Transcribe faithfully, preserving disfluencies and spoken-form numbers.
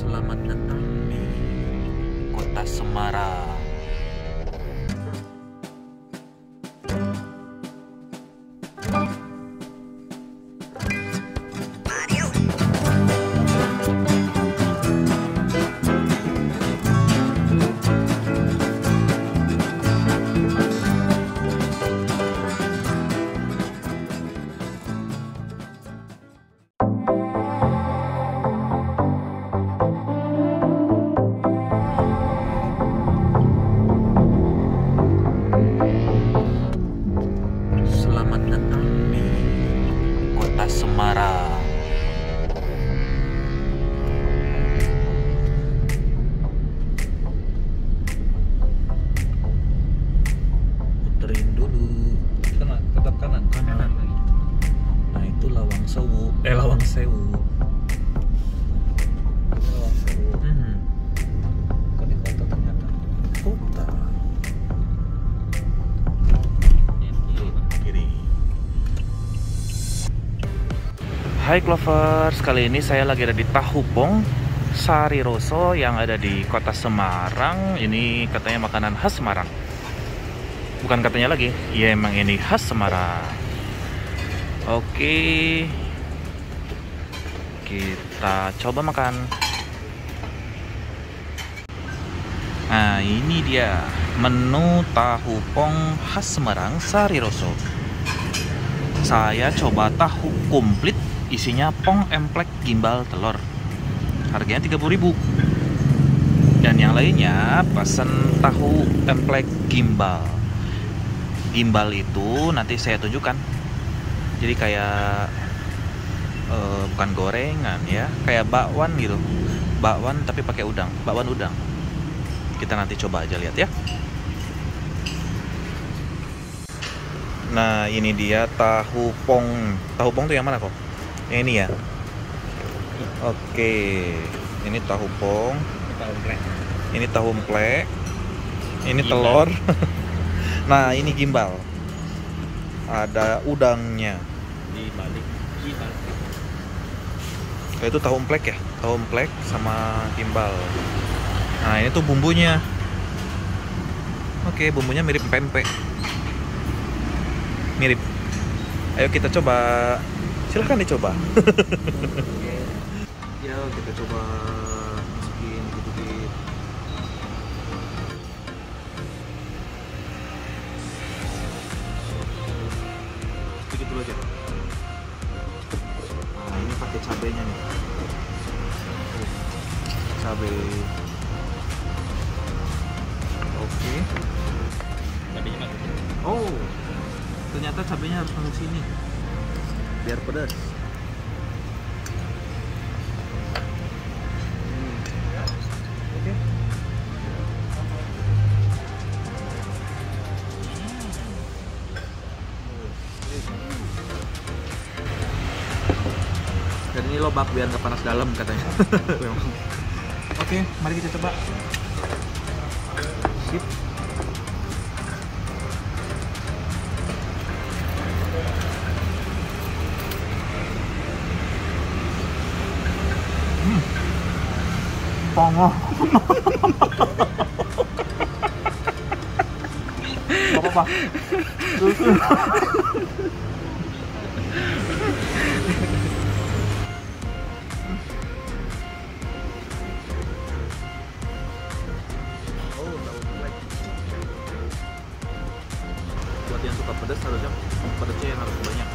Selamat datang di Kota Semarang. Selamat datang di Kota Semarang. Puterin dulu. Kanan, tetap kanan. Kanan. lagi. Nah itu Lawang Sewu. Eh Lawang Sewu. Lawang Sewu. Hmm. Kok di kota ternyata? Kota. Yang kiri, Pak. Kiri. Hai Clovers, kali ini saya lagi ada di Tahupong Sari Roso yang ada di Kota Semarang. Ini katanya makanan khas Semarang. Bukan katanya lagi, ya emang ini khas Semarang. Oke, kita coba makan. Nah ini dia menu Tahupong khas Semarang Sari Roso. Saya coba tahu komplit, isinya pong, emplek, gimbal, telur. Harganya tiga puluh ribu. Dan yang lainnya pesan tahu emplek gimbal. Gimbal itu nanti saya tunjukkan. Jadi kayak eh, bukan gorengan ya, kayak bakwan gitu. Bakwan tapi pakai udang, bakwan udang. Kita nanti coba aja lihat ya. Nah, ini dia tahu pong. Tahu pong tuh yang mana kok? Yang ini ya. Oke, ini tahu pong. Kita omplek. Ini tahu emplek. Ini Gimbal. telur. Nah, ini gimbal. Ada udangnya. Di balik. Gimbal. Itu tahu emplek ya? Tahu emplek sama gimbal. Nah, ini tuh bumbunya. Oke, bumbunya mirip pempek. Mirip. Ayo kita coba. Silakan dicoba. Ya, kita coba masukin dikit-dikit. Sedikit dulu aja. Nah, ini pakai cabenya nih. Cabai. Oke. Cabenya masuk. Oh, ternyata cabenya harus masuk sini biar pedas. Hmm. Oke. Dan ini lobak biar nggak panas dalam katanya. Oke, mari kita coba. Sip. Hmm. Pongo. Gak apa-apa. Oh, tahu black. Buat yang suka pedas harusnya pedasnya yang harus banyak.